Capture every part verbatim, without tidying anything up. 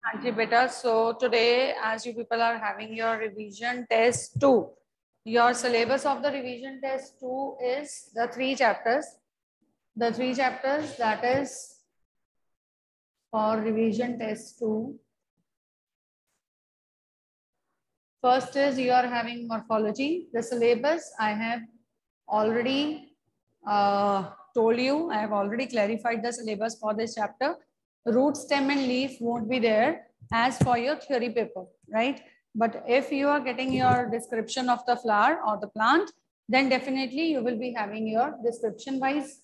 हाँ जी बेटा, so today as you people are having your revision test two, your syllabus of the revision test two is the three chapters. The three chapters that is for revision test two. First is you are having morphology. The syllabus I have already uh, told you. I have already clarified the syllabus for this chapter. Root, stem and leaf won't be there as for your theory paper, right? But if you are getting your description of the flower or the plant, then definitely you will be having your description wise.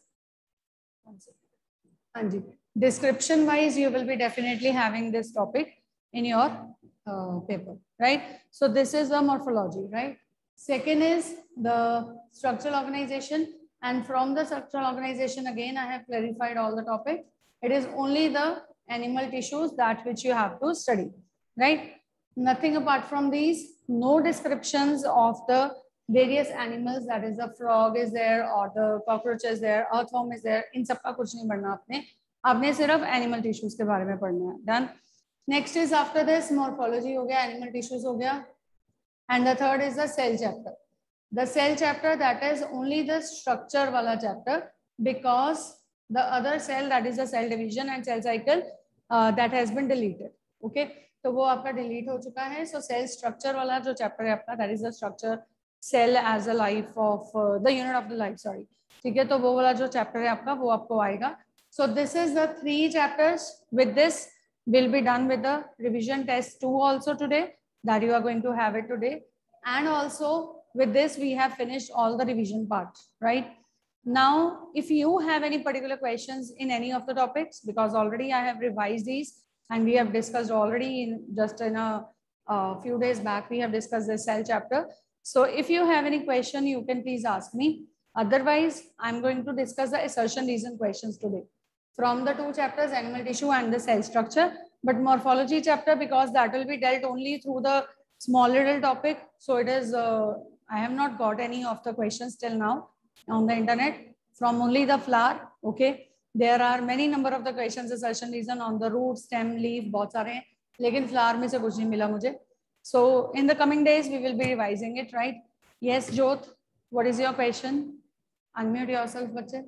Description wise, you will be definitely having this topic in your uh, paper, right? So this is the morphology, right? Second is the structural organization, and from the structural organization again I have clarified all the topics. It is only the animal tissues that which you have to study, right? Nothing apart from these. No descriptions of the various animals, that is the frog is there or the cockroach is there, earthworm is there. इन सबका कुछ नहीं पढ़ना आपने आपने सिर्फ animal tissues के बारे में पढ़ना है. Done. Next is after this morphology हो गया, एनिमल टिश्यूज हो गया, and the third is the cell chapter. The cell chapter, that is only the structure wala chapter, because the other cell, that is the cell division and cell cycle, uh, that has been deleted. Okay, तो वो आपका delete हो चुका है. So cell structure वाला जो chapter है आपका, that is the structure cell as a life of uh, the unit of the life, sorry. ठीक है, तो वो वाला जो chapter है आपका वो आपको आएगा. So this is the three chapters. With this will be done with the revision test two also today, that you are going to have it today. And also with this we have finished all the revision part, right? Now if you have any particular questions in any of the topics, because already I have revised these and we have discussed already in just in a, a few days back we have discussed the cell chapter. So if you have any question you can please ask me. Otherwise I'm going to discuss the assertion reason questions today from the two chapters, animal tissue and the cell structure. But morphology chapter, because that will be dealt only through the small little topic, so it is uh, I have not got any of the questions till now on the internet from only the flower. Okay, there are many number of the questions assertion reason on the root, stem, leaf, बहुत सारे हैं, लेकिन flower में से कुछ नहीं मिला मुझे. So in the coming days we will be revising it, right? Yes, Jyot, what is your question? Unmute yourself, बच्चे.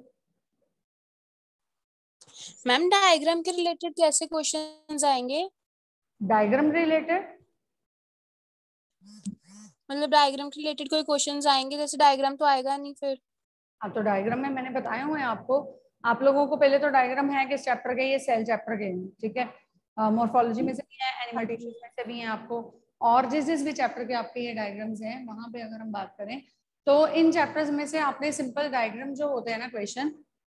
मैम डायग्राम के रिलेटेड कैसे क्वेश्चंस आएंगे? डायग्राम रिलेटेड मतलब डायग्राम के रिलेटेड कोई क्वेश्चंस आएंगे? जैसे डायग्राम तो आएगा नहीं फिर. हाँ, तो डायग्राम में मैंने बताया हुआ है आपको. आप लोगों को पहले तो डायग्राम है किस चैप्टर के? ये सेल चैप्टर के हैं, ठीक है. मॉर्फोलॉजी में से भी है, एनिमल टिश्यूज में से भी है आपको, और जिस जिस भी चैप्टर के आपके ये डायग्राम्स हैं वहां पे अगर हम बात करें तो इन चैप्टर्स में से आपने सिंपल डायग्राम जो होते हैं ना क्वेश्चन,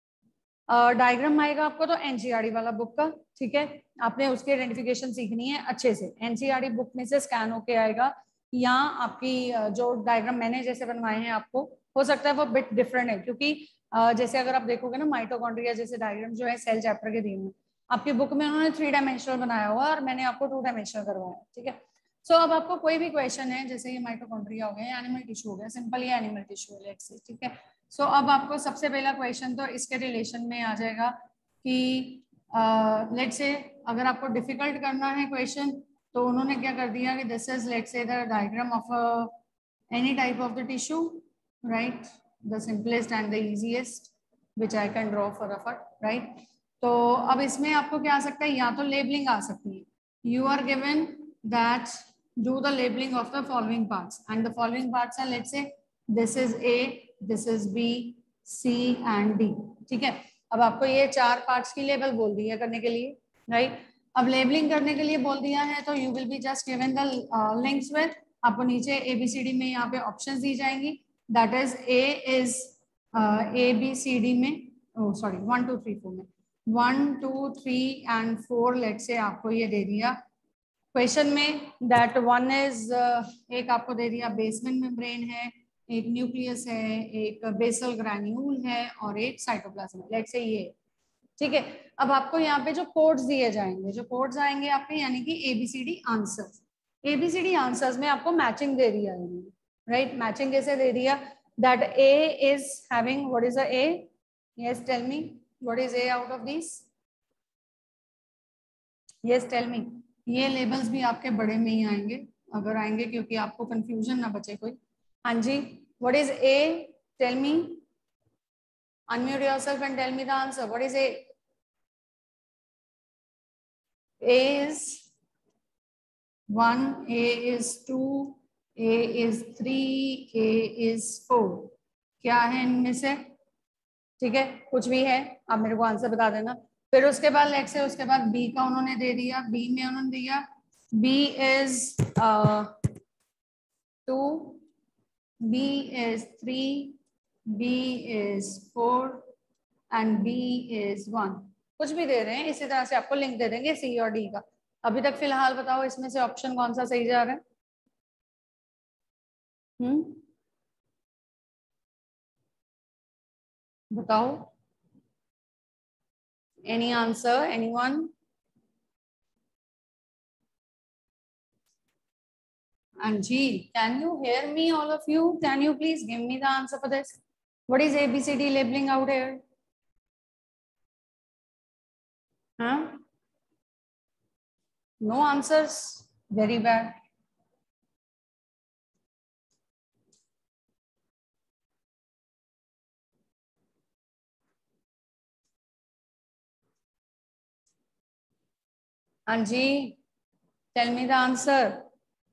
डायग्राम uh, आएगा आपको तो एनसीईआरटी वाला बुक का, ठीक है. आपने उसकी आइडेंटिफिकेशन सीखनी है अच्छे से. एनसीईआरटी बुक में से स्कैन होके आएगा, या आपकी uh, जो डायग्राम मैंने जैसे बनवाए हैं आपको हो सकता है वो बिट डिफरेंट है, क्योंकि uh, जैसे अगर आप देखोगे ना माइटोकॉन्ड्रिया जैसे डायग्राम जो है सेल चैप्टर के दिए हुए, आपकी बुक में उन्होंने थ्री डायमेंशनल बनाया हुआ और मैंने आपको टू डायमेंशनल करवाया, ठीक है. सो so, अब आपको कोई भी क्वेश्चन है, जैसे ये माइटोकॉन्ड्रिया हो गया, एनिमल टिश्यू हो गया, सिंपल ये एनिमल टिश्यू है, ठीक है. सो so, अब आपको सबसे पहला क्वेश्चन तो इसके रिलेशन में आ जाएगा कि लेट्स से अगर आपको डिफिकल्ट करना है क्वेश्चन तो उन्होंने क्या कर दिया कि this is let's say the diagram of any type of the tissue, right, the simplest and the easiest which I can draw फटाफट, राइट. तो अब इसमें आपको क्या आ सकता है, या तो लेबलिंग आ सकती है. You are given that do the labelling of the following parts, and the following parts are let's say this is A, this is B, C and D, ठीक है. अब आपको ये चार पार्ट्स की लेबल बोल दी है करने के लिए, राइट. अब लेबलिंग करने के लिए बोल दिया है तो you will be just given the links with, आपको नीचे ए बी सी डी में यहाँ पे ऑप्शंस दी जाएंगी. That is A is A B C D में, sorry one two three four में, one two three and four let say आपको ये दे दिया क्वेश्चन में. दैट वन इज एक आपको दे दिया बेसमेंट मेम्ब्रेन है, एक न्यूक्लियस है, एक बेसल ग्रैन्यूल है और एक साइटोप्लाज्म है, लेट्स से ये, ठीक है. अब आपको यहाँ पे जो कोड्स दिए जाएंगे, जो कोड्स आएंगे आपके, यानी कि एबीसीडी आंसर्स. एबीसीडी आंसर्स में आपको मैचिंग दे दिया है, राइट. मैचिंग कैसे दे दिया? That A is having, what is the A? Yes tell me, what is A out of this? Yes tell me. ये लेबल्स भी आपके बड़े में ही आएंगे अगर आएंगे, क्योंकि आपको कंफ्यूजन ना बचे कोई। हाँ जी, what is A? Tell me, unmute yourself and tell me the answer. What is A? A is one, A is two, A is three, A is four. क्या है इनमें से? ठीक है, कुछ भी है आप मेरे को आंसर बता देना। फिर उसके बाद लेट से उसके बाद बी का उन्होंने दे दिया, बी में उन्होंने दिया B is two, B is three, B is four and B is one. कुछ भी दे रहे हैं, इसी तरह से आपको लिंक दे देंगे सी और डी का। अभी तक फिलहाल बताओ इसमें से ऑप्शन कौन सा सही जा रहा है? हम्म बताओ, any answer, anyone? Anji, can you hear me, all of you? Can you please give me the answer for this? What is A B C D labeling out here? Huh? No answers. Very bad. Anji, tell me the answer.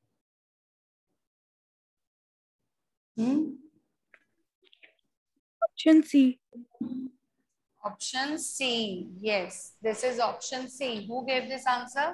Hmm? Option C. Option C. Yes, this is option C. Who gave this answer?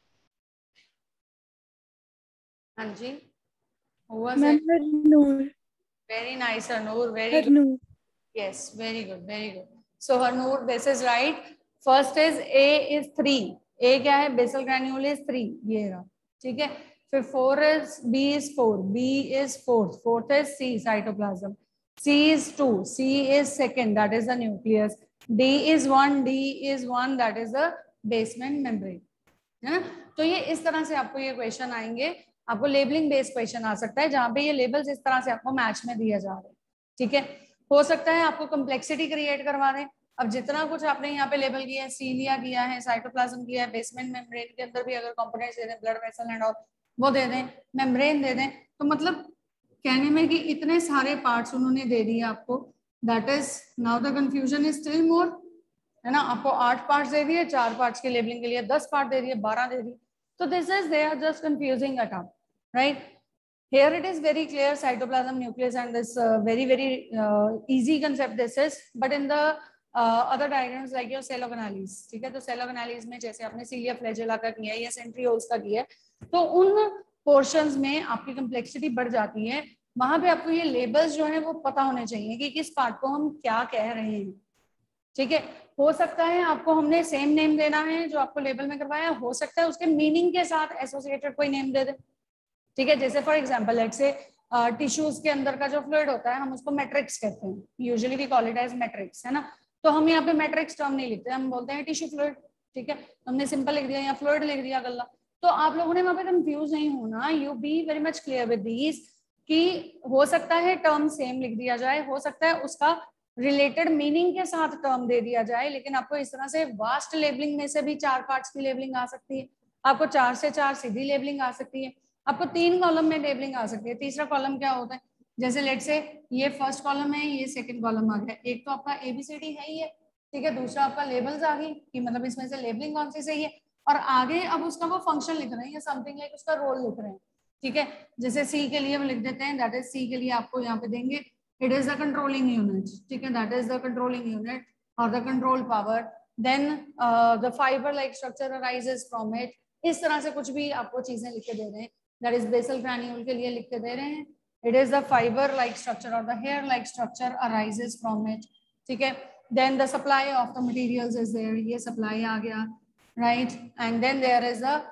Anji? Who was it? Harnoor. Very nice, Harnoor. Very good. Harnoor. Yes, very good, very good. So Harnoor, this is right. First is A is three. A क्या है? Basal granule is three. ये रहा, ठीक है। फिर four is B is four. B is fourth. Fourth is C, cytoplasm. C is two. C is second. That is the nucleus. D is one. D is one. That is the basement membrane. है ना? तो ये इस तरह से आपको ये question आएंगे। आपको लेबलिंग बेस्ड क्वेश्चन आ सकता है जहाँ पे ये लेबल्स इस तरह से आपको मैच में दिया जा रहा है, ठीक है। हो सकता है आपको कम्प्लेक्सिटी क्रिएट करवा दें। अब जितना कुछ आपने यहाँ पे लेबल किया है, सीलिया किया है, साइटोप्लाज्म किया है, बेसमेंट मेम्ब्रेन के अंदर भी अगर कंपोनेंट्स दे दें, ब्लड वेसल एंड ऑल वो दे दें, मेम्ब्रेन दे दें, तो मतलब कहने में कि इतने सारे पार्ट्स उन्होंने दे दिए आपको। That is now the confusion is still more, है ना। आपको आठ पार्ट्स दे दिए, चार पार्ट्स की लेबलिंग के लिए दस पार्ट दे दिए, बारह दे दिए, तो this is they are just confusing it up, right. Here it is very clear, cytoplasm, nucleus, and this uh, very very uh, easy concept this is. But in the uh, other diagrams like your cell organelles, ठीक है, तो cell organelles में जैसे आपने cilia flagella का किया है या centrioles का किया है, तो उन portions में आपकी complexity बढ़ जाती है। वहां पे आपको ये labels जो है वो पता होने चाहिए कि किस part को हम क्या कह रहे हैं, ठीक है। हो सकता है आपको हमने सेम नेम देना है जो आपको लेबल में करवाया, हो सकता है उसके मीनिंग के साथ एसोसिएटेड कोई नेम दे दे, ठीक है। जैसे for example let's say tissues के अंदर का जो फ्लूइड होता है हम उसको मैट्रिक्स कहते हैं, usually we call it as matrix, है ना। तो हम यहाँ पे मैट्रिक्स टर्म नहीं लिखते, हम बोलते हैं टिश्यू फ्लूइड, ठीक है। हमने सिंपल लिख दिया या फ्लूइड लिख दिया गल्ला। तो आप लोगों ने वहां पे कंफ्यूज नहीं होना, you be very much clear with these कि हो सकता है टर्म सेम लिख दिया जाए, हो सकता है उसका रिलेटेड मीनिंग के साथ टर्म दे दिया जाए, लेकिन आपको इस तरह से वास्ट लेबलिंग में से भी चार पार्ट्स की लेबलिंग आ सकती है, आपको चार से चार सीधी लेबलिंग आ सकती है, आपको तीन कॉलम में लेबलिंग आ सकती है। तीसरा कॉलम क्या होता है, जैसे लेट से ये फर्स्ट कॉलम है, ये सेकंड कॉलम आ गया, एक तो आपका एबीसीडी है ही है, ठीक है, दूसरा आपका लेबल्स आ गई कि मतलब इसमें से लेबलिंग कौन सी सही है, और आगे अब उसका वो फंक्शन लिख रहे हैं या समथिंग लाइक उसका रोल लिख रहे हैं, ठीक है। जैसे सी के लिए हम लिख देते हैं, दैट इज सी के लिए आपको यहाँ पे देंगे it is the controlling unit, ठीक है, that is the controlling unit और the control power, then the fibre like structure arises from it. इस तरह से कुछ भी आपको चीजें लिख के दे रहे हैं, दैट इज बेसल ग्रैन्यूल के लिए लिख के दे रहे हैं, it is the fibre like structure और the hair like structure arises from it, ठीक है। Then the supply of the materials is there, ये सप्लाई आ गया, right, and then there is the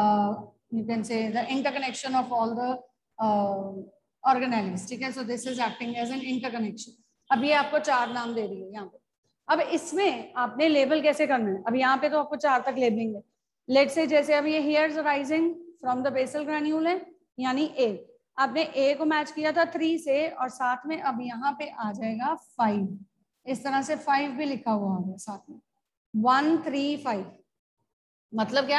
you can say the interconnection of all the uh, organelles, ठीक है। so this is acting as an interconnection। अब ये आपको चार नाम दे रही है यहाँ पे। अब इसमें आपने लेबल कैसे करना है, अब यहाँ पे तो आपको चार तक लेबलिंग है। लेट्स से जैसे अब ये hairs rising from the basal granule है, यानी ए, आपने ए को मैच किया था थ्री से, और साथ में अब यहाँ पे आ जाएगा फाइव, इस तरह से फाइव भी लिखा हुआ है साथ में, वन थ्री फाइव। मतलब क्या,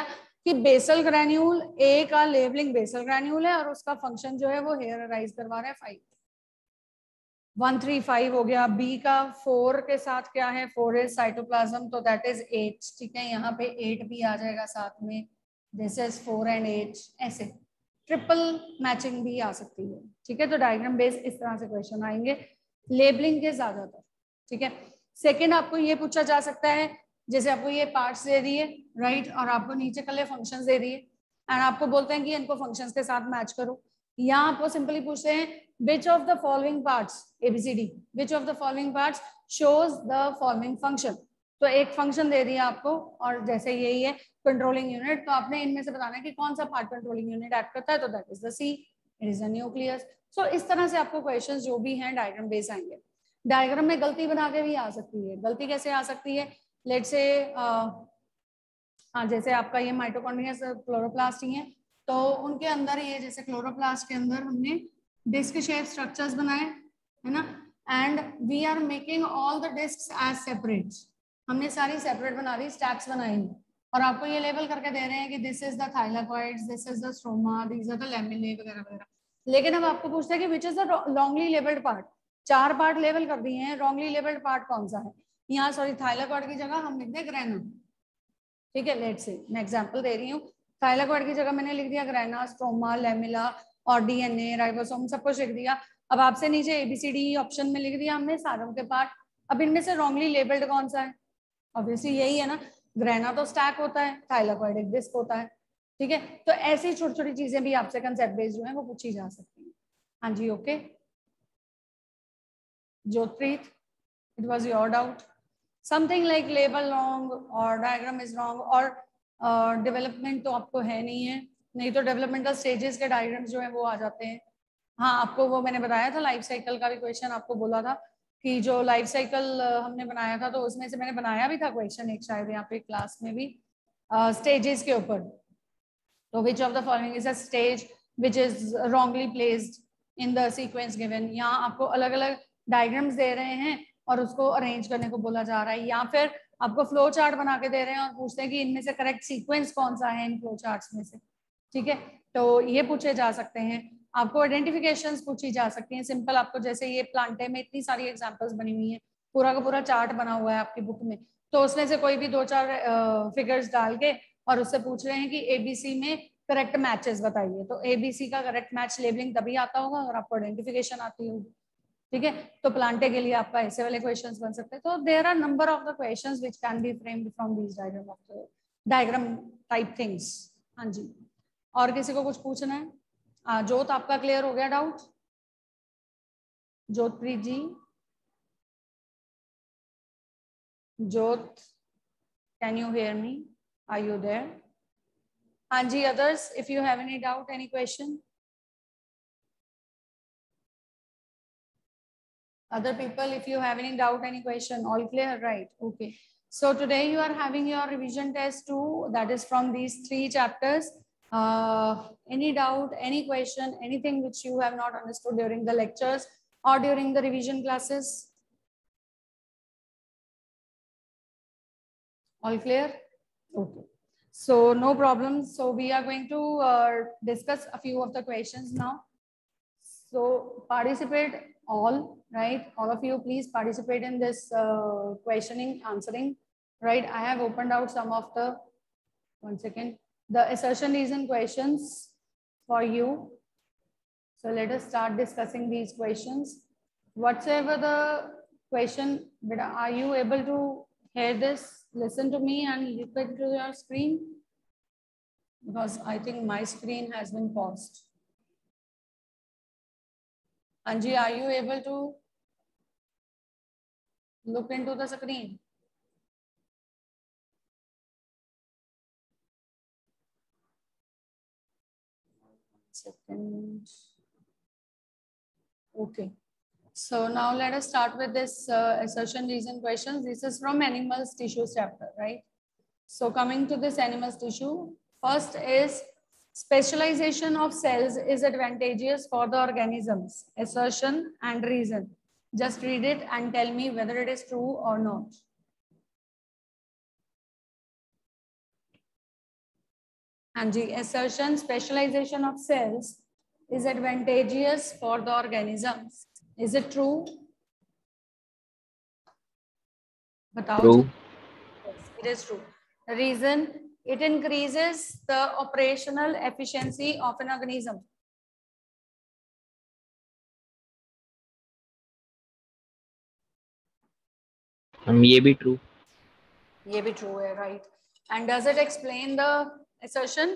कि बेसल ग्रैन्यूल ए का लेबलिंग बेसल ग्रैन्यूल है और उसका फंक्शन जो है वो हेयर राइज करवा रहा है फाइव, वन थ्री फाइव हो गया। बी का फोर के साथ क्या है, फोर इज साइटोप्लाज्म, तो दैट इज एट, ठीक है, यहाँ पे एट भी आ जाएगा साथ में, this is four and eight, ऐसे ट्रिपल मैचिंग भी आ सकती है, ठीक है। तो डायग्राम बेस इस तरह से क्वेश्चन आएंगे लेबलिंग के ज्यादातर, ठीक है। सेकेंड आपको ये पूछा जा सकता है, जैसे आपको ये पार्ट्स दे दिए, राइट, और आपको नीचे कल फंक्शंस दे दिए एंड आपको बोलते हैं कि इनको फंक्शंस के साथ मैच करो। यहाँ आपको सिंपली पूछते हैं which of the following parts A B C D which of the following parts shows the following function। तो एक फंक्शन दे दिया आपको और जैसे यही है कंट्रोलिंग यूनिट, तो आपने इनमें से बताना है कि कौन सा पार्ट कंट्रोलिंग यूनिट एक्ट करता है, तो that is the C, it is the nucleus. So इस तरह से आपको क्वेश्चंस जो भी हैं डायग्राम बेस आएंगे। डायग्राम में गलती बना के भी आ सकती है, गलती कैसे आ सकती है, लेट्स से हाँ जैसे आपका ये माइटोकॉन्ड्रिया क्लोरोप्लास्ट ही है, तो उनके अंदर ये जैसे क्लोरोप्लास्ट के अंदर हमने डिस्क शेप स्ट्रक्चर्स बनाए, है ना, and we are making all the discs as separate, हमने सारी सेपरेट बना दी, स्टैक्स बनाई और आपको ये लेबल करके दे रहे हैं कि this is the thylakoids, this is the stroma, these are the lamellae वगैरह वगैरह। लेकिन अब आपको पूछते हैं कि which is the wrongly labelled part, चार पार्ट लेबल कर दिए हैं, लॉन्गली लेबल्ड पार्ट कौन सा है, यहाँ सॉरी थाइलाकॉइड की जगह हम लिख दें ग्रेना, ठीक है। लेट्स से मैं एग्जांपल दे रही हूँ, थाइलाकॉइड की जगह मैंने लिख दिया ग्रेना, स्ट्रोमा, लेमिला और डीएनए, राइबोसोम, सब कुछ लिख दिया। अब आपसे नीचे एबीसीडी ऑप्शन में लिख दिया हमने सारों के पार्ट। अब इनमें से रॉन्गली लेबल्ड कौन सा है, ऑब्वियसली यही है ना, ग्रेना तो स्टैक होता है, थाइलाकॉइड एक डिस्क होता है, ठीक है। तो ऐसी छोटी छोटी चीजें भी आपसे कंसेप्ट बेस्ड जो है वो पूछी जा सकती है। हाँ जी, okay Jotpreet, it was your doubt something like label wrong और डायग्राम इज रॉन्ग और डेवलपमेंट तो आपको है नहीं है, नहीं तो डेवलपमेंटल स्टेजेस के डायग्राम्स जो है वो आ जाते हैं। हाँ आपको वो मैंने बताया था लाइफ साइकिल का भी क्वेश्चन, आपको बोला था कि जो लाइफ साइकिल हमने बनाया था तो उसमें से मैंने बनाया भी था क्वेश्चन एक शायद यहाँ पे क्लास में भी स्टेजेस uh, के ऊपर। तो which of the following is a stage which is wrongly placed in the sequence given. यहाँ आपको अलग अलग डायग्राम्स दे रहे हैं और उसको अरेंज करने को बोला जा रहा है, या फिर आपको फ्लो चार्ट बना के दे रहे हैं और पूछते हैं कि इनमें से करेक्ट सीक्वेंस कौन सा है इन फ्लो चार्ट्स में से, ठीक है। तो ये पूछे जा सकते हैं, आपको आइडेंटिफिकेशंस पूछी जा सकती हैं सिंपल, आपको जैसे ये प्लांटे में इतनी सारी एग्जांपल्स बनी हुई हैं, पूरा का पूरा चार्ट बना हुआ है आपकी बुक में, तो उसमें से कोई भी दो चार फिगर्स डाल के और उससे पूछ रहे हैं कि एबीसी में करेक्ट मैचेस बताइए, तो एबीसी का करेक्ट मैच लेबलिंग तभी आता होगा अगर आपको आइडेंटिफिकेशन आती होगी, ठीक है। तो प्लांटे के लिए आपका ऐसे वाले क्वेश्चंस बन सकते हैं। तो there are number of the questions which can be framed from these diagram of the diagram type things. हाँ जी, और किसी को कुछ पूछना है? आ, जोत आपका क्लियर हो गया doubt? Jotpreet ji, Jot, can you hear me? Are you there? हाँ जी, others if you have any doubt, any question, other people if you have any doubt, any question, all clear, right? Okay, so today you are having your revision test two, that is from these three chapters. Uh, any doubt, any question, anything which you have not understood during the lectures or during the revision classes? All clear? Okay, so no problem. So we are going to uh, discuss a few of the questions now. So participate all, right? All of you please participate in this uh, questioning, answering, right? I have opened out some of the, one second, the assertion reason questions for you. So let us start discussing these questions. Whatsoever the question, but are you able to hear this? Listen to me and look into your screen, because I think my screen has been paused. Anji, are you able to look into the screen? Second. Okay. So now let us start with this uh, assertion reason questions. This is from animals tissues chapter, right? So coming to this animals tissue, first is specialization of cells is advantageous for the organisms. Assertion and reason. Just read it and tell me whether it is true or not. हाँ जी, assertion specialization of cells is advantageous for the organisms. Is it true? बताओ True. Ji. Yes, it is true. The reason, it increases the operational efficiency of an organism. Um, ये भी true. ये भी true है, right? And does it explain the assertion?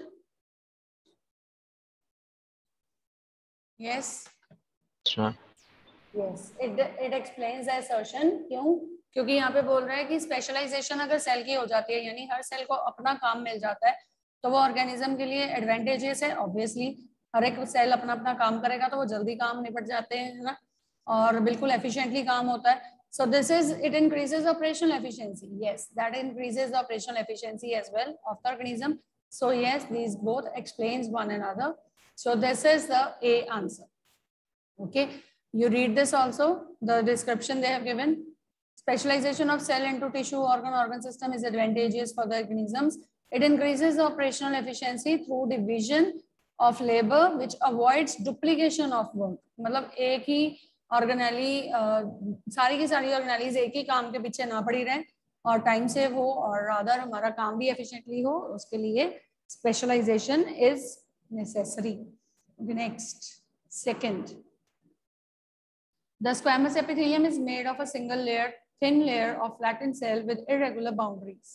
Yes. Sure. Yes, it it explains the assertion. क्यों? क्योंकि यहाँ पे बोल रहा है कि स्पेशलाइजेशन अगर सेल की हो जाती है, यानी हर सेल को अपना काम मिल जाता है, तो वो ऑर्गेनिज्म के लिए एडवांटेजेस है. ऑब्वियसली हर एक सेल अपना अपना काम करेगा तो वो जल्दी काम निपट जाते हैं, है ना, और बिल्कुल एफिशिएंटली काम होता है. So this is, it increases operational efficiency. Yes, that increases the operational efficiency as well of the organism. So yes, these both explains one another. So this is the A answer. Okay, you read this also, the description they have given. Specialization of cell into tissue, organ, organ system is advantageous for the organisms. It increases the operational efficiency through division of labor, which avoids duplication of work. मतलब एक ही organelle सारी की सारी organelles एक ही काम के पीछे ना पड़ी रहे और टाइम सेव हो और अदर हमारा काम भी एफिशिएंटली हो, उसके लिए specialisation is necessary. Next, second. The squamous epithelium is made of a single layer, thin layer of flattened cell with irregular boundaries.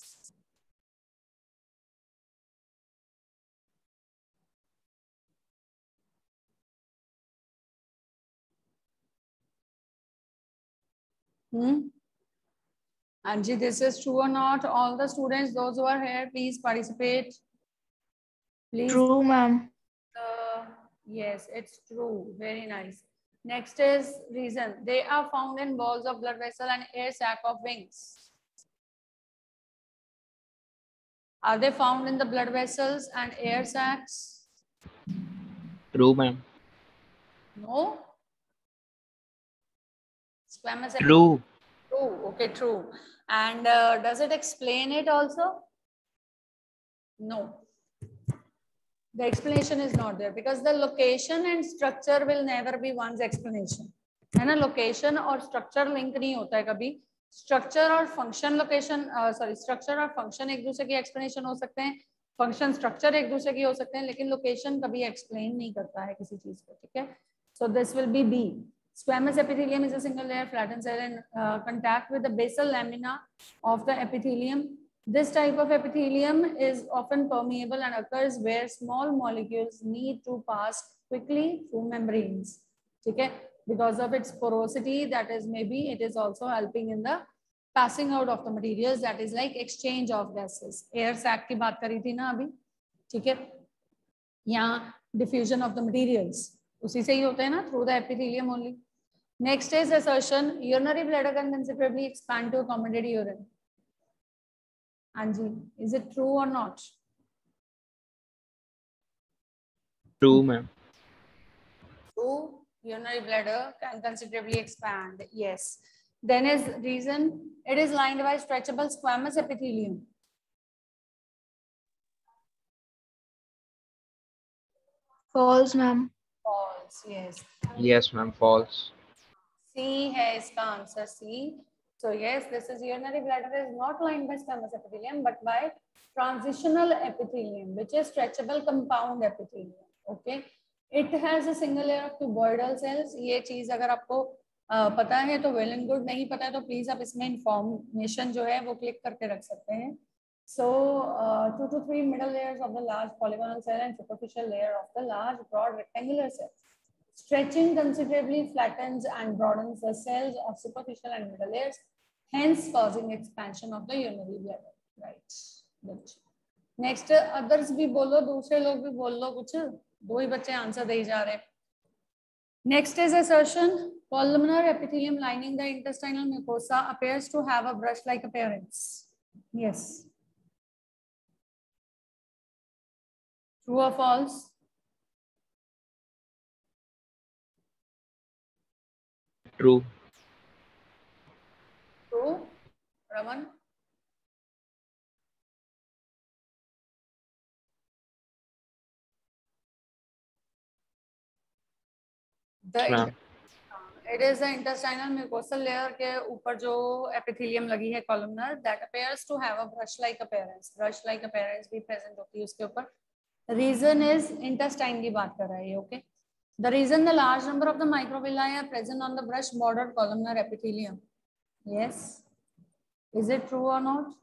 Hmm? Anji, this is true or not? All the students, those who are here, please participate. Please. True, ma'am. Uh, yes, it's true. Very nice. Next is reason. They are found in walls of blood vessel and air sac of wings. Are they found in the blood vessels and air sacs? True, ma'am. No. Squamous. True. True. Okay, true. And uh, does it explain it also? No. The explanation is not there because the location and structure will never be one's explanation. है ना, location और structure link नहीं होता है कभी. Structure और function location sorry structure और function एक दूसरे की एक्सप्लेनेशन हो सकते हैं, फंक्शन स्ट्रक्चर एक दूसरे की हो सकते हैं, लेकिन लोकेशन कभी एक्सप्लेन नहीं करता है किसी चीज को. ठीक है, so this will be B. Squamous epithelium is a single layer flattened cell in uh, contact with the basal lamina of the epithelium. This type of epithelium is often permeable and occurs where small molecules need to pass quickly through membranes. Okay, because of its porosity, that is maybe it is also helping in the passing out of the materials, that is like exchange of gases. Air sac की बात करी थी ना अभी, ठीक है, यहाँ diffusion of the materials उसी से ही होता है ना, through the epithelium only. Next is assertion. Urinary bladder can considerably expand to accommodate urine. Anji, is it true or not? True, ma'am. True. Urinary bladder can considerably expand. Yes. Then is reason. It is lined by stretchable squamous epithelium. False, ma'am. False. Yes. Yes, ma'am. False. C है इसका answer. C. So yes, this is urinary bladder is not lined by squamous epithelium but by transitional epithelium, which is stretchable compound epithelium. Okay. It has a single layer of cuboidal cells. ये चीज अगर आपको uh, पता है तो well and good, नहीं पता है तो प्लीज आप इसमें इंफॉर्मेशन जो है वो क्लिक करके रख सकते हैं. So uh, two to three middle layers of the large polygonal cell and superficial layer of the large broad rectangular cells. Stretching considerably flattens and broadens the cells of superficial and middle layers, hence causing expansion of the urinary bladder. Right. Next, others भी बोलो, दूसरे लोग भी बोल लो कुछ, दो ही बच्चे answer दे जा रहे. Next is assertion. Columnar epithelium lining the intestinal mucosa appears to have a brush-like appearance. Yes. True or false? True. True. Raman? The ma'am. it is the intestinal mucosal layer के ऊपर जो epithelium लगी है columnar that appears to have a brush like appearance. Brush like appearance भी present होती है उसके ऊपर. Reason is intestine की बात कर रहा है ये, okay? The reason the large number of the microvilli are present on the brush bordered columnar epithelium. Yes. Is it true or not?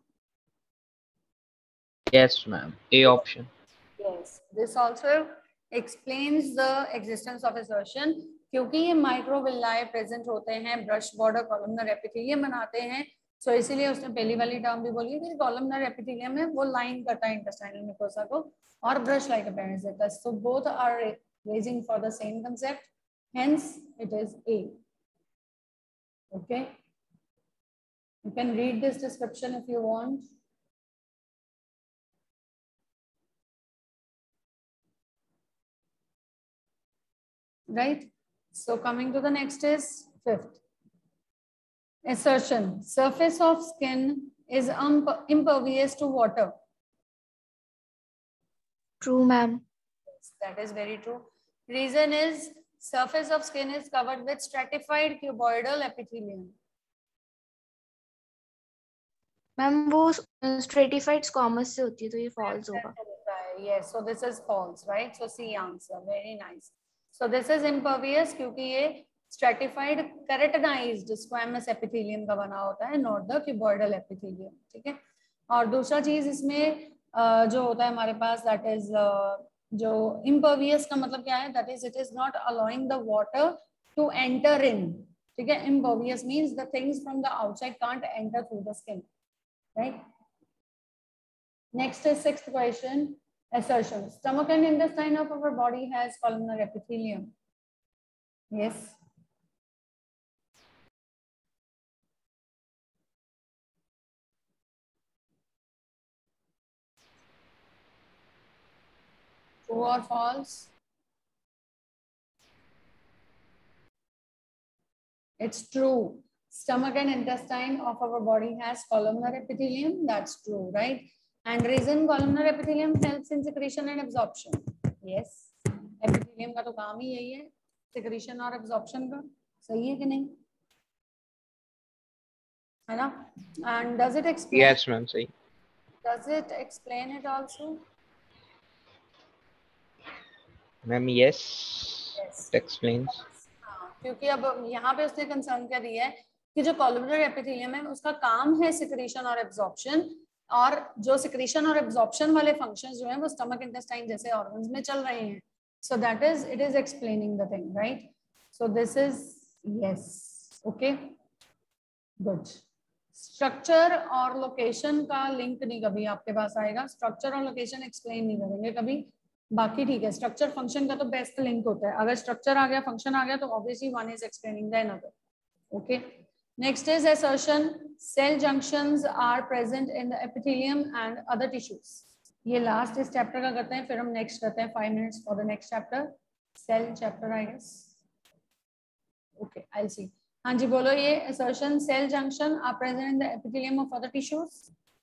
Yes, ma'am. A option. Yes. This also explains the existence of assertion. क्योंकि ये microvilli present होते हैं brush border columnar epithelium बनाते हैं, सो इसीलिए उसने पहली वाली टर्म भी बोली कि कॉलमनर एपिथेलियम है वो लाइन करता है इंटेस्टाइनल म्यूकोसा को और ब्रश लाइक अपीयरेंस देता है. So both are raising for the same concept, hence it is A. Okay, you can read this description if you want. Right? So coming to the next is fifth. Assertion. Surface of skin is impervious to water. True, ma'am. Yes, that is very true. Reason is surface of skin is covered with stratified cuboidal epithelium. Ma'am, वो stratified squamous से होती है तो ये false होगा. Yes, so this is false, right? So C answer. Very nice. So this is impervious क्योंकि ये stratified keratinized squamous epithelium का बना होता है, not the cuboidal epithelium. ठीक है. और दूसरा चीज इसमें uh, जो होता है हमारे पास, that is uh, जो impervious का मतलब क्या है? That is it is not allowing the water to enter in. ठीक है. Impervious means the things from the outside can't enter through the skin, right? Next is sixth question. Assertion. Stomach and intestine of our body has columnar epithelium. Yes. True or false? It's true. Stomach and intestine of our body has columnar epithelium. That's true, right? And reason columnar epithelium helps in secretion and absorption. Yes. Epithelium का तो काम ही यही है, secretion और absorption का. सही है कि नहीं? है ना? And does it explain? Yes, ma'am. सही. Does it explain it also? Ma'am, yes. Yes. It explains. हाँ, क्योंकि अब यहाँ पे उसने कंसर्न क्या दिया है कि जो columnar epithelium है उसका काम है secretion और absorption, और जो सिक्रीशन और एब्जॉर्प्शन वाले फंक्शंस जो हैं वो स्टमक इंटेस्टाइन जैसे ऑर्गन्स में चल रहे हैं. So that is it is explaining the thing, right? So this is yes. Okay, good. Structure और लोकेशन का लिंक नहीं कभी आपके पास आएगा. स्ट्रक्चर और लोकेशन एक्सप्लेन नहीं करेंगे कभी. बाकी ठीक है, स्ट्रक्चर फंक्शन का तो बेस्ट लिंक होता है. अगर स्ट्रक्चर आ गया, फंक्शन आ गया, तो obviously one is explaining the another. Okay. Next is assertion. Cell junctions are present in the epithelium and other tissues. ये last इस chapter का करते हैं, फिर हम next करते हैं five minutes for the next chapter. Cell chapter, I guess. Okay, I'll see. हाँ जी बोलो. ये assertion cell junction are present in the epithelium of other tissues.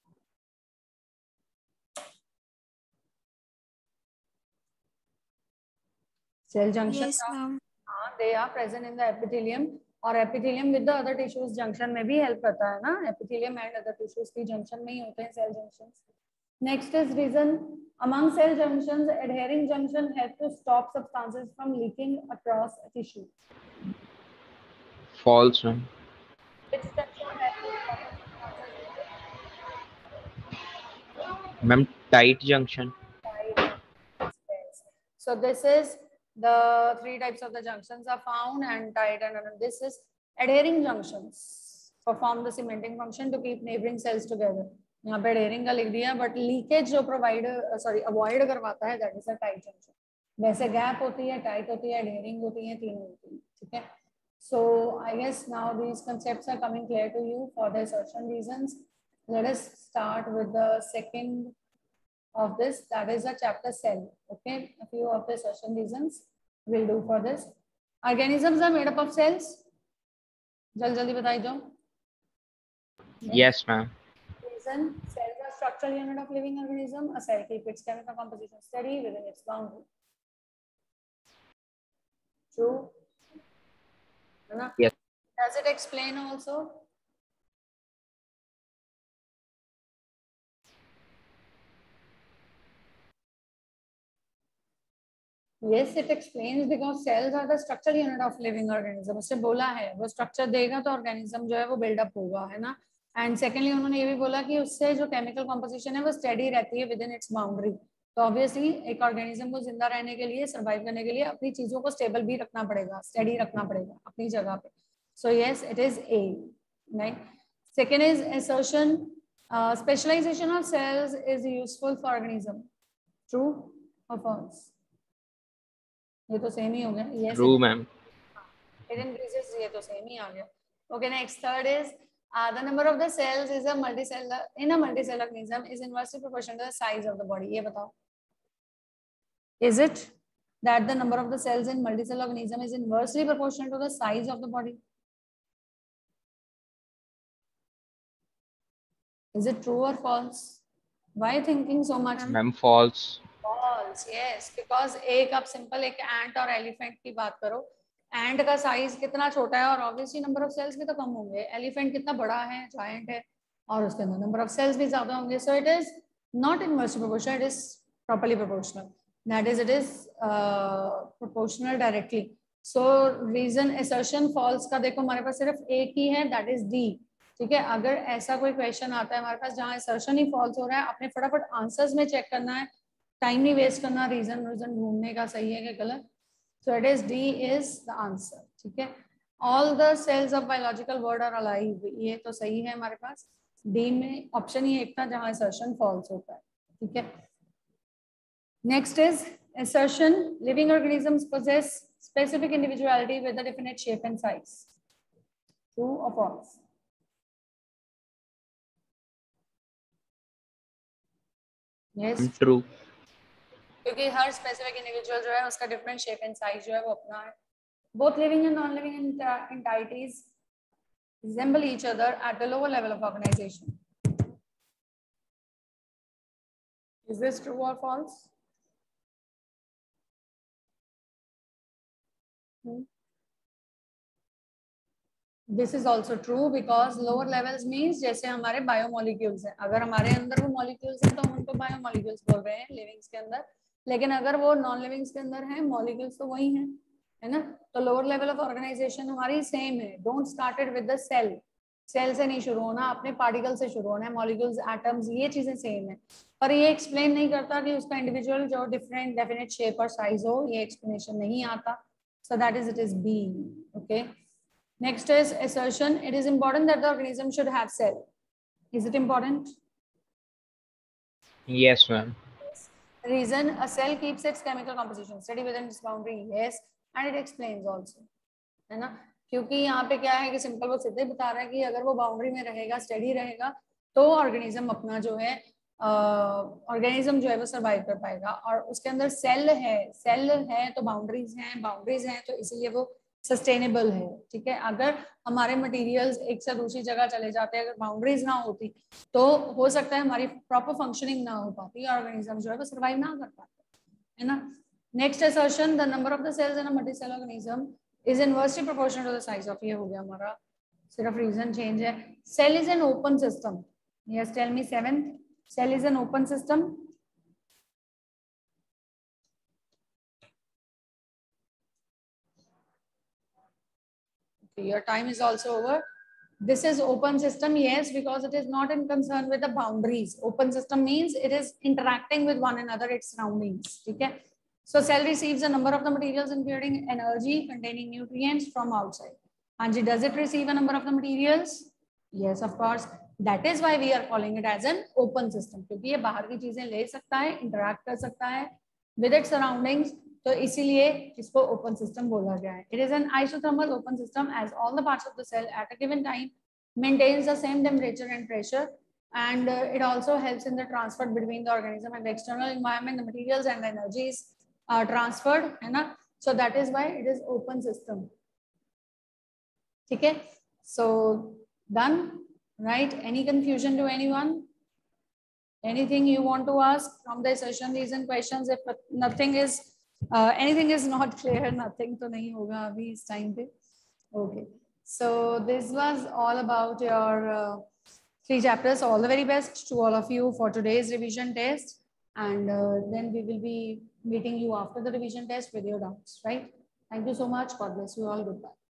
Cell junction. Yes, ma'am. हाँ, they are present in the epithelium. और epithelium with the other tissues junction में भी help करता है ना. एपिथेलियम एंड अदर टिश्यूज की junction में ही होते हैं cell junctions. Next is reason. Among cell junctions adhering junction help to stop substances from leaking across a tissue. False, ma'am. Which junction help to stop substances? Ma'am, tight junction. So this is the three types of the junctions are found, and tight and this is adhering junctions perform the cementing function to keep neighboring cells together. यहाँ पे adhering का लिख दिया, but leakage जो provide sorry avoid करवाता है, that is a tight junction. वैसे gap होती है, tight होती है, adhering होती है, तीनों होती है. ठीक है. So I guess now these concepts are coming clear to you for the assertion reasons. Let us start with the second of this, that is a chapter cell. Okay, a few of the assertion reasons we'll do for this. Organisms are made up of cells. जल्दी जल्दी बताइए दो. Yes, ma'am. Reason: cells are structural unit of living organism. A cell keeps its chemical composition steady within its boundary. True. है ना? Yes. Does it explain also? Yes, it explains because cells are the structural unit of living organism. उससे बोला है वो structure देगा तो organism जो है वो बिल्डअप होगा, है ना? एंड सेकेंडली उन्होंने ये भी बोला कि उससे जो केमिकल कॉम्पोजिशन है वो स्टेडी रहती है विद इन इट्स बाउंड्री. तो ऑब्वियसली एक ऑर्गेनिज्म को जिंदा रहने के लिए, सर्वाइव करने के लिए अपनी चीजों को स्टेबल भी रखना पड़ेगा, स्टेडी रखना पड़ेगा अपनी जगह पे. So yes, it is A. Right. Second is assertion, uh, specialization of cells is useful for organism. True or false? ये तो सेम ही हो गया. Yes. True, ma'am. It increases. ये तो सेम ही आ गया. Okay, next third is uh, the number of the cells is a multicellular in a multicellular organism is inversely proportional to the size of the body. ये बताओ. Is it that the number of the cells in multicellular organism is inversely proportional to the size of the body? Is it true or false? Why thinking so much? Ma'am, false. False, yes, because एक आप simple एक एंट और elephant की बात करो. एंट का size कितना छोटा है और ऑब्वियसली नंबर ऑफ सेल्स भी तो कम होंगे. एलिफेंट कितना बड़ा है, जायंट है, और उसके अंदर नंबर ऑफ सेल्स भी ज्यादा होंगे. So it is not inversely proportional, it is properly proportional. That is it is proportional directly. So reason assertion false का देखो हमारे पास सिर्फ एक ही है, दैट इज डी. ठीक है. अगर ऐसा कोई क्वेश्चन आता है हमारे पास जहाँ assertion ही false हो रहा है, अपने फटाफट आंसर्स में चेक करना है, टाइम नहीं वेस्ट करना रीजन रीजन ढूंढने का सही है कि गलत. So it is D is the answer. ठीक है. All the cells of biological world are alive, ये तो सही है हमारे पास. डी में ऑप्शन ही एक था जहां assertion false होता है. ठीक है. Next is assertion, living organisms possess specific individuality with a definite shape and size. True or false? Yes. True. क्योंकि हर स्पेसिफिक इंडिविजुअल जो है उसका डिफरेंट शेप एंड साइज जो है वो अपना है. Both living and non living entities resemble each other at the lower level of organization. Is this true or false? Hmm. This is also true because lower levels means जैसे हमारे biomolecules हैं. अगर हमारे अंदर वो मॉलिक्यूल्स हैं तो हम उनको बायोमोलिक्यूल्स बोल रहे हैं लिविंग्स के अंदर. लेकिन अगर वो नॉन लिविंग्स के अंदर हैं, मॉलिक्यूल्स तो वही हैं, है ना? तो लोअर लेवल ऑफ ऑर्गेनाइजेशन हमारी सेम है. Don't started with the cell. Cell से नहीं शुरू होना, अपने पार्टिकल से शुरू होना है. मॉलिक्यूल्स, एटम्स, ये चीजें सेम है. पर ये एक्सप्लेन नहीं करता कि उसका इंडिविजुअल जो डिफरेंट डेफिनेट शेप और साइज हो, ये एक्सप्लेनेशन नहीं आता. So that is it is B. Okay. Next is assertion. It is important that the organism should have cell. Is it important? Yes, ma'am. Reason, a cell keeps its chemical composition steady within its boundary. Yes, and it explains also. है ना? क्योंकि यहाँ पे क्या है कि simple वो सीधे बता रहा है कि अगर वो बाउंड्री में रहेगा, स्टेडी रहेगा, तो ऑर्गेनिज्म अपना जो है ऑर्गेनिज्म uh, जो है वो सर्वाइव कर पाएगा. और उसके अंदर सेल है, सेल है तो बाउंड्रीज हैं, बाउंड्रीज हैं तो इसीलिए वो सस्टेनेबल है. ठीक है. अगर हमारे मटेरियल्स एक से दूसरी जगह चले जाते हैं, अगर बाउंड्रीज ना होती तो हो सकता है हमारी प्रॉपर फंक्शनिंग ना हो पाती, ऑर्गेनिज्म जो है वो सर्वाइव ना कर पाते, है ना? Next assertion, the number of the cells in a multicellular organism is inversely proportional to the size of. ये हो गया हमारा, सिर्फ रीजन चेंज है. Cell is an open system. Yes, tell me seventh. Cell is an open system. Your time is also over. This is open system, yes, because it is not in concern with the boundaries. Open system means it is interacting with one another, its surroundings. Okay. So cell receives a number of the materials including energy containing nutrients from outside. And does it receive a number of the materials? Yes, of course. That is why we are calling it as an open system. क्योंकि ये बाहर की चीजें ले सकता है, interact कर सकता है with its surroundings. तो इसीलिए इसको ओपन सिस्टम बोला गया है. It is an isothermal open system as all the parts of the cell at a given time maintains the same temperature and pressure and it also helps in the transfer between the organism and the external environment. The materials and the energies are transferred, है ना? So that is why it is open system. ठीक है. So done, right? Any confusion to anyone? Anything you want to ask from the assertion, reason, questions? If nothing is Uh, anything is not clear, nothing तो नहीं होगा अभी इस time पे. Okay. So this was all about your uh, three chapters. All the very best to all of you for today's revision test. And uh, then we will be meeting you after the revision test with your doubts, right? Thank you so much. God bless you all. Goodbye.